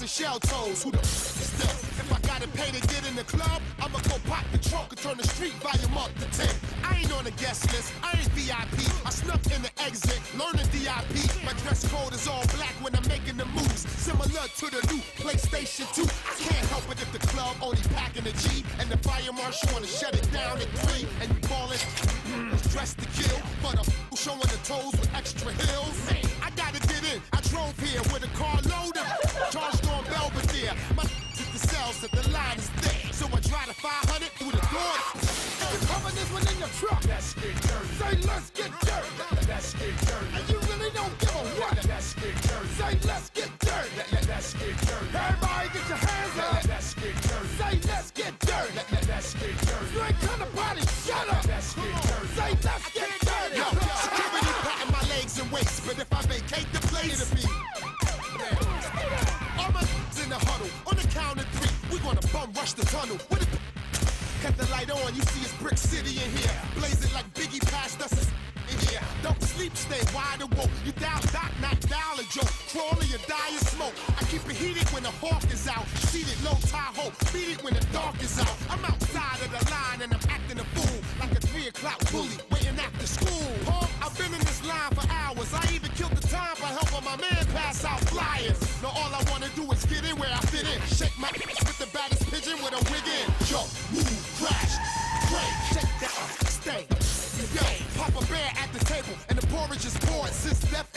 your shell toes. Who the still? If I gotta pay to get in the club, I'ma go pop the trunk and turn the street volume up to 10. I ain't on the guest list, I ain't VIP. I snuck in the exit, learning DIP. My dress code is all black when I'm making the moves, similar to the new PlayStation 2. I can't help it if the club only packing a G and the fire marshal wanna shut it down at 3. And you ballin', dressed to kill, but I'm showing the toes with extra heels. I gotta get in, I drove here with a car loaded, charged on Belvedere. My hit the cells that the line is thick, so I drive the 500 through the door. You're coming this one in your truck. Let's get dirty. Say let's get dirty. Let's get dirty. And you really don't give a what. Let's get dirty. Say let's get dirty. Let's get dirty. Everybody get your hands up. Let's get dirty. Say let's get dirty. Let's get dirty. You ain't come to party, shut up. Let's get dirty. Say let's get dirty. Yo, security patting my legs and waist, but if I vacate the place, it'll be all my in the huddle. On the count of 3, we gonna bum rush the tunnel. What if cut the light on, you see it's Brick City in here. Blaze it like Biggie passed us in here. Don't sleep, stay wide awoke. You down, doc, not dial a joke. Crawling, you die in smoke. I keep it heated when the hawk is out. Seated low Tahoe, beat it when the dark is out. I'm outside of the line and I'm acting a fool, like a 3 o'clock bully waiting after school. I've been in this line for hours. I even killed the time by helping my man pass out flyers. Now all I wanna do is get in where I fit in. Shake my with the baddest pigeon with a wig in. Jump, move, crash, break, shake that, stay. Yo, Papa Bear at the table and the porridge is poured. Since Death